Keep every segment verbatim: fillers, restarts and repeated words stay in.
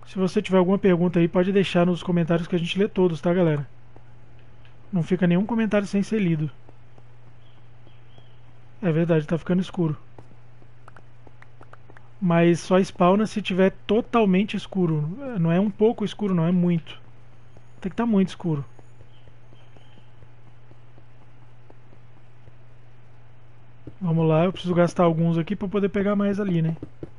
Se você tiver alguma pergunta aí, pode deixar nos comentários que a gente lê todos, tá, galera? Não fica nenhum comentário sem ser lido. É verdade, tá ficando escuro. Mas só spawna se tiver totalmente escuro. Não é um pouco escuro, não, é muito. Tem que estar muito escuro. Vamos lá, eu preciso gastar alguns aqui pra poder pegar mais ali, né?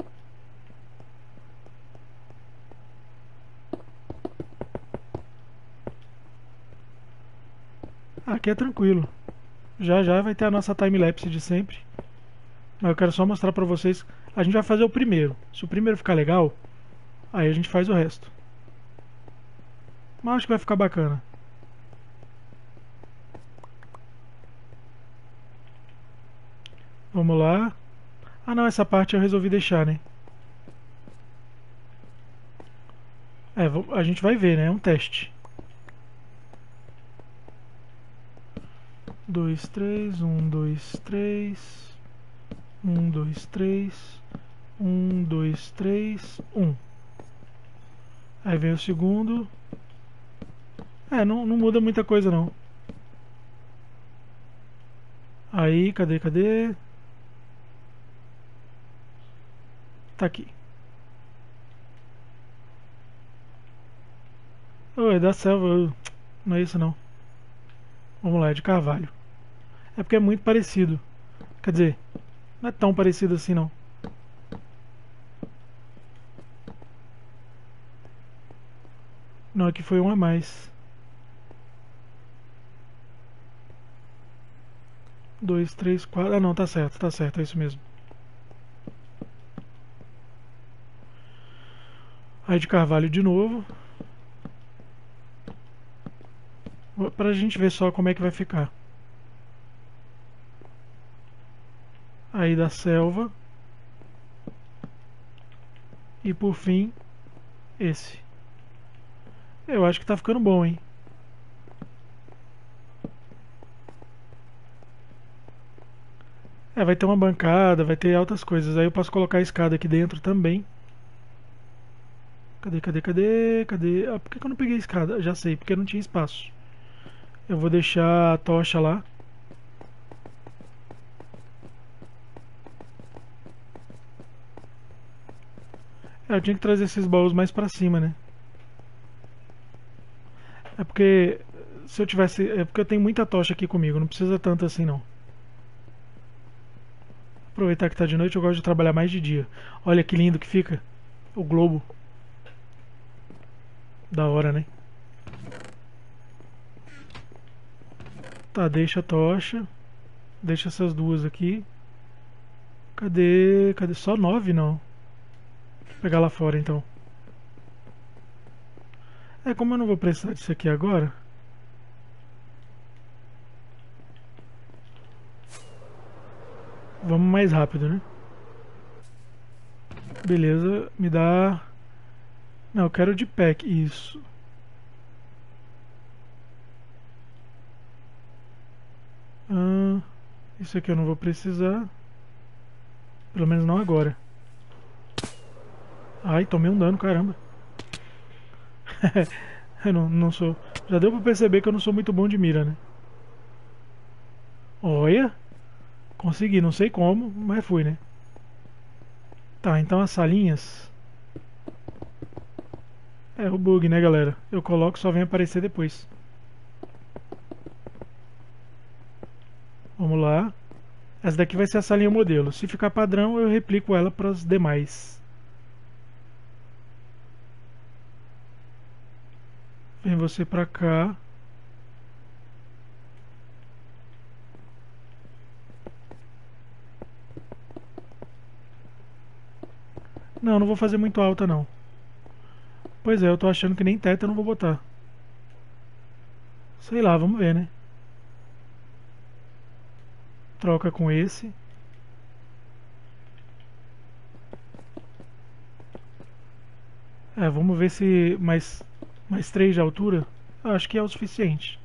Aqui é tranquilo. Já já vai ter a nossa timelapse de sempre. Mas eu quero só mostrar pra vocês. A gente vai fazer o primeiro. Se o primeiro ficar legal, aí a gente faz o resto. Mas acho que vai ficar bacana. Vamos lá. Ah não, essa parte eu resolvi deixar, né? É, a gente vai ver, né? É um teste. Dois, três, um, dois, três. Um, dois, três. Um, dois, três, um. Aí vem o segundo. É, não, não muda muita coisa não. Aí, cadê, cadê? Tá aqui. Oh, é da selva. Não é isso não. Vamos lá, é de carvalho. É porque é muito parecido. Quer dizer, não é tão parecido assim não. Não, aqui foi um a mais. Dois, três, quatro. Ah não, tá certo, tá certo, é isso mesmo. Aí de carvalho de novo. Pra gente ver só como é que vai ficar. Aí da selva. E por fim, esse. Eu acho que tá ficando bom, hein? É, vai ter uma bancada, vai ter altas coisas. Aí eu posso colocar a escada aqui dentro também. Cadê, cadê, cadê, cadê? Ah, por que, que eu não peguei a escada? Já sei, porque não tinha espaço. Eu vou deixar a tocha lá. É, eu tinha que trazer esses baús mais pra cima, né? É porque se eu tivesse. É porque eu tenho muita tocha aqui comigo, não precisa tanto assim não. Aproveitar que tá de noite, eu gosto de trabalhar mais de dia. Olha que lindo que fica o globo. Da hora, né? Tá, deixa a tocha. Deixa essas duas aqui. Cadê? Cadê? Só nove não. Vou pegar lá fora então. É, como eu não vou precisar disso aqui agora. Vamos mais rápido, né? Beleza, me dá. Não, eu quero de pack, isso. Ah, isso aqui eu não vou precisar. Pelo menos não agora. Ai, tomei um dano, caramba. Eu não, não sou. Já deu pra perceber que eu não sou muito bom de mira, né? Olha, consegui, não sei como, mas fui, né? Tá, então as salinhas. É o bug, né, galera? Eu coloco, só vem aparecer depois. Vamos lá. Essa daqui vai ser a salinha modelo. Se ficar padrão, eu replico ela para as demais. Vem você pra cá. Não, não vou fazer muito alta não. Pois é, eu tô achando que nem teto eu não vou botar. Sei lá, vamos ver, né? Troca com esse. É, vamos ver se mais, mais três de altura. Eu acho que é o suficiente.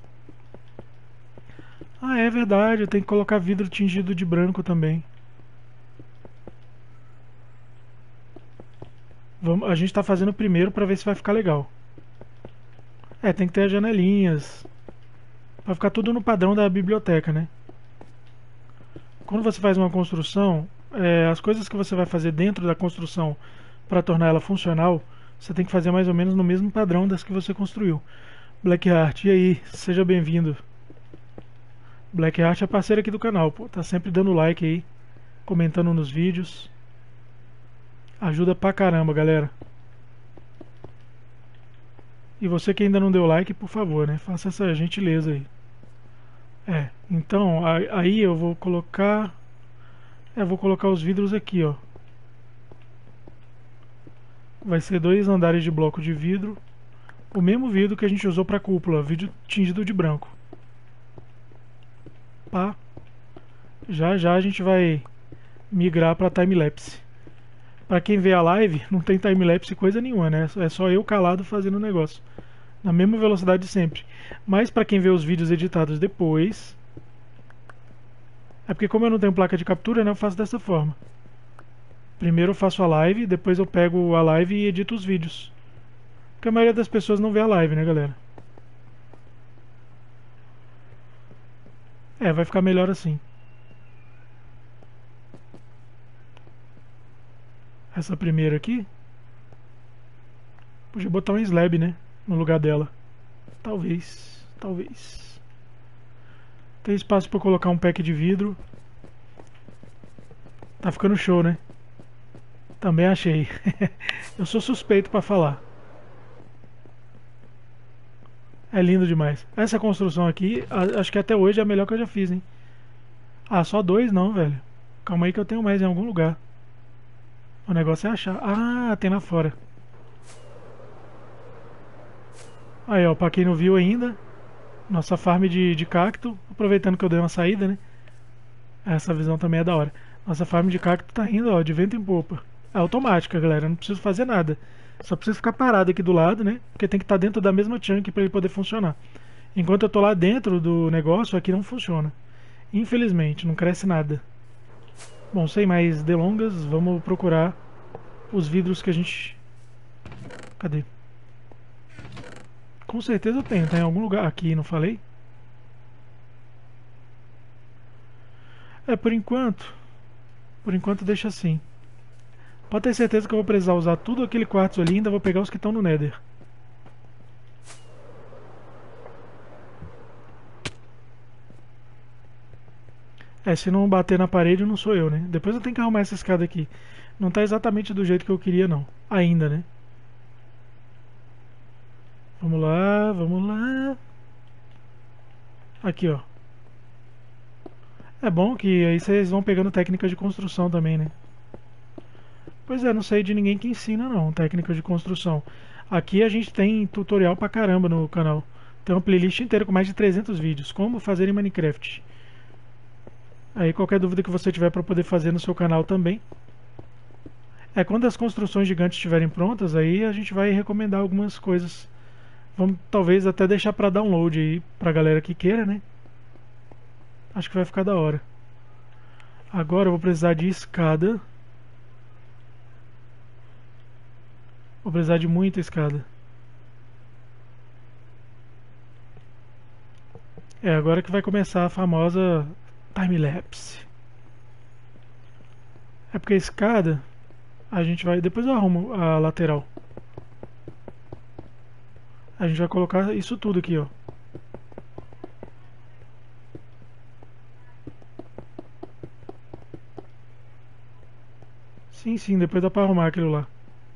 Ah, é verdade, eu tenho que colocar vidro tingido de branco também. Vamos, a gente tá fazendo primeiro pra ver se vai ficar legal. É, tem que ter as janelinhas. Pra ficar tudo no padrão da biblioteca, né? Quando você faz uma construção, é, as coisas que você vai fazer dentro da construção para tornar ela funcional, você tem que fazer mais ou menos no mesmo padrão das que você construiu. Blackheart, e aí? Seja bem-vindo. Blackheart é parceiro aqui do canal, pô. Tá sempre dando like aí, comentando nos vídeos. Ajuda pra caramba, galera. E você que ainda não deu like, por favor, né? Faça essa gentileza aí. É, então, aí eu vou colocar... É, vou colocar os vidros aqui, ó. Vai ser dois andares de bloco de vidro. O mesmo vidro que a gente usou pra cúpula, vidro tingido de branco. Pá. Já já a gente vai migrar pra timelapse. Pra quem vê a live, não tem timelapse coisa nenhuma, né? É só eu calado fazendo o negócio. Na mesma velocidade de sempre. Mas pra quem vê os vídeos editados depois... É porque como eu não tenho placa de captura, né, eu faço dessa forma. Primeiro eu faço a live, depois eu pego a live e edito os vídeos. Porque a maioria das pessoas não vê a live, né, galera? É, vai ficar melhor assim. Essa primeira aqui. Podia botar um slab, né? No lugar dela. Talvez. Talvez. Tem espaço pra colocar um pack de vidro. Tá ficando show, né? Também achei. Eu sou suspeito pra falar. É lindo demais. Essa construção aqui, acho que até hoje é a melhor que eu já fiz, hein? Ah, só dois não, velho. Calma aí que eu tenho mais em algum lugar. O negócio é achar. Ah, tem lá fora. Aí, ó, pra quem não viu ainda, nossa farm de, de cacto. Aproveitando que eu dei uma saída, né? Essa visão também é da hora. Nossa farm de cacto tá indo, ó, de vento em popa. É automática, galera, não preciso fazer nada. Só preciso ficar parado aqui do lado, né? Porque tem que estar dentro da mesma chunk para ele poder funcionar. Enquanto eu tô lá dentro do negócio, aqui não funciona. Infelizmente, não cresce nada. Bom, sem mais delongas, vamos procurar os vidros que a gente... Cadê? Com certeza eu tenho, tá em algum lugar. Aqui, não falei? É, por enquanto... Por enquanto deixa assim. Pode ter certeza que eu vou precisar usar tudo aquele quartzo ali e ainda vou pegar os que estão no Nether. É, se não bater na parede não sou eu, né? Depois eu tenho que arrumar essa escada aqui. Não tá exatamente do jeito que eu queria, não. Ainda, né? Vamos lá, vamos lá. Aqui, ó. É bom que aí vocês vão pegando técnicas de construção também, né? Pois é, não sei de ninguém que ensina, não, técnicas de construção. Aqui a gente tem tutorial pra caramba no canal. Tem uma playlist inteira com mais de trezentos vídeos. Como fazer em Minecraft. Aí qualquer dúvida que você tiver para poder fazer no seu canal também. É, quando as construções gigantes estiverem prontas, aí a gente vai recomendar algumas coisas. Vamos talvez até deixar para download aí pra galera que queira, né? Acho que vai ficar da hora. Agora eu vou precisar de escada. Vou precisar de muita escada. É agora que vai começar a famosa timelapse. É porque a escada a gente vai... Depois eu arrumo a lateral. A gente vai colocar isso tudo aqui, ó. Sim, sim, depois dá pra arrumar aquilo lá.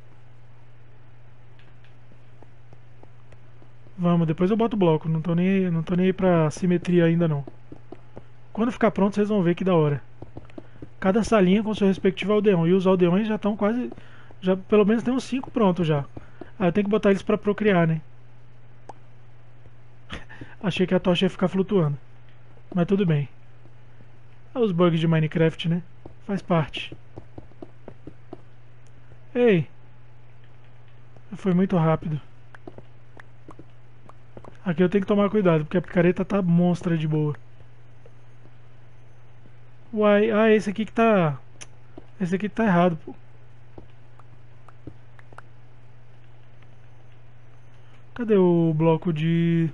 Vamos, depois eu boto o bloco. Não tô nem, não tô nem aí pra simetria ainda não. Quando ficar pronto vocês vão ver que da hora. Cada salinha com seu respectivo aldeão. E os aldeões já estão quase... Já pelo menos tem uns cinco prontos já. Aí eu tenho que botar eles pra procriar, né? Achei que a tocha ia ficar flutuando. Mas tudo bem. É os bugs de Minecraft, né? Faz parte. Ei! Foi muito rápido. Aqui eu tenho que tomar cuidado, porque a picareta tá monstra de boa. Uai, ah, esse aqui que tá... Esse aqui que tá errado, pô. Cadê o bloco de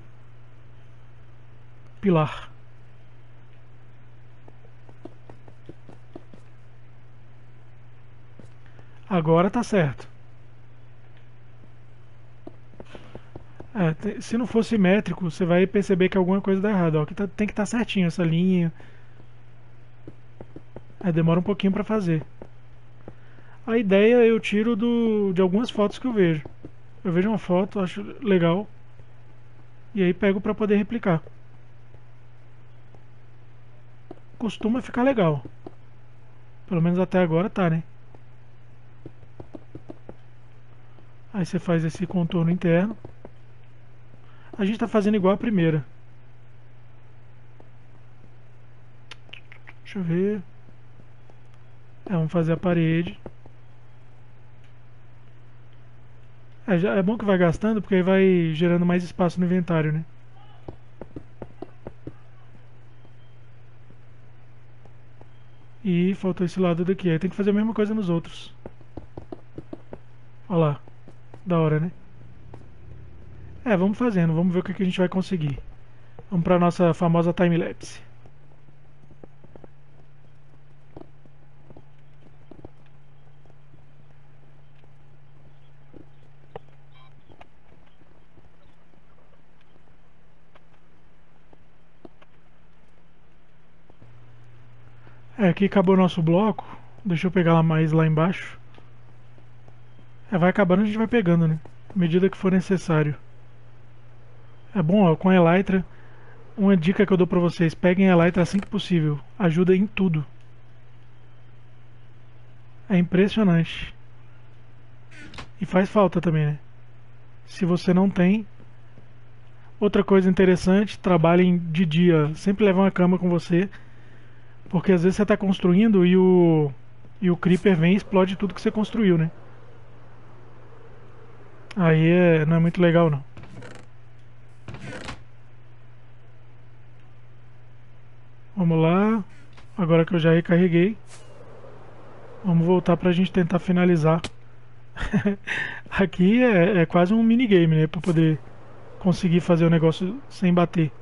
pilar? Agora tá certo. É, te, se não for simétrico, você vai perceber que alguma coisa dá errado. Ó, que tá, tem que estar tá certinho essa linha. Aí demora um pouquinho para fazer. A ideia eu tiro do, de algumas fotos que eu vejo. Eu vejo uma foto, acho legal, e aí pego para poder replicar. Costuma ficar legal. Pelo menos até agora tá, né? Aí você faz esse contorno interno. A gente está fazendo igual a primeira. Deixa eu ver. É, vamos fazer a parede. É, já, é bom que vai gastando, porque aí vai gerando mais espaço no inventário, né? E faltou esse lado daqui. Aí tem que fazer a mesma coisa nos outros. Olha lá. Da hora, né? É, vamos fazendo. Vamos ver o que, que a gente vai conseguir. Vamos para nossa famosa time-lapse. É, aqui acabou o nosso bloco. Deixa eu pegar lá mais lá embaixo. É, vai acabando, a gente vai pegando, né? À medida que for necessário. É bom, ó, com a Elytra, uma dica que eu dou pra vocês, peguem a Elytra assim que possível. Ajuda em tudo. É impressionante. E faz falta também, né? Se você não tem. Outra coisa interessante, trabalhem de dia. Sempre leve uma cama com você. Porque às vezes você está construindo e o, e o Creeper vem e explode tudo que você construiu, né? Aí é, não é muito legal não. Vamos lá. Agora que eu já recarreguei. Vamos voltar pra gente tentar finalizar. Aqui é, é quase um minigame, né? Pra poder conseguir fazer o negócio sem bater.